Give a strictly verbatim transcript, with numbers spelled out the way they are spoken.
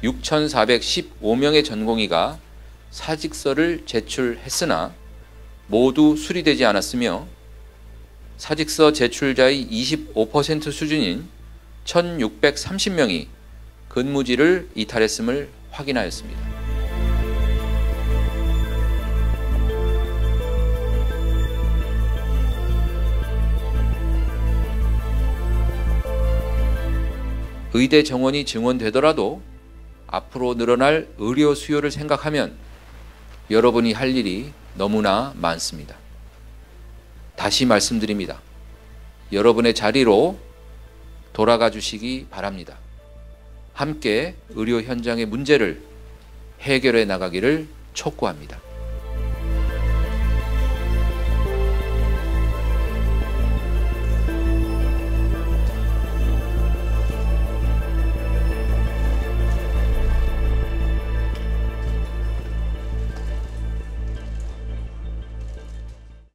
육천사백십오 명의 전공의가 사직서를 제출했으나 모두 수리되지 않았으며 사직서 제출자의 이십오 퍼센트 수준인 천육백삼십 명이 근무지를 이탈했음을 확인하였습니다. 의대 정원이 증원되더라도 앞으로 늘어날 의료 수요를 생각하면 여러분이 할 일이 너무나 많습니다. 다시 말씀드립니다. 여러분의 자리로 돌아가 주시기 바랍니다. 함께 의료 현장의 문제를 해결해 나가기를 촉구합니다.